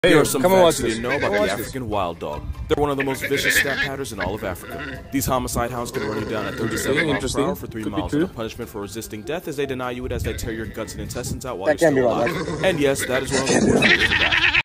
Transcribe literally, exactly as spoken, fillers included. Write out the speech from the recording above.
Hey, Here are some come and watch facts you this. didn't know about Come the watch African wild dog. They're one of the most vicious scat patters in all of Africa. These homicide hounds can run you down at thirty-seven miles per hour for three Could be miles, true. and the punishment for resisting death is they deny you it as they tear your guts and intestines out while That you're can't be still right. alive. And yes, that is one of the worst ways to die.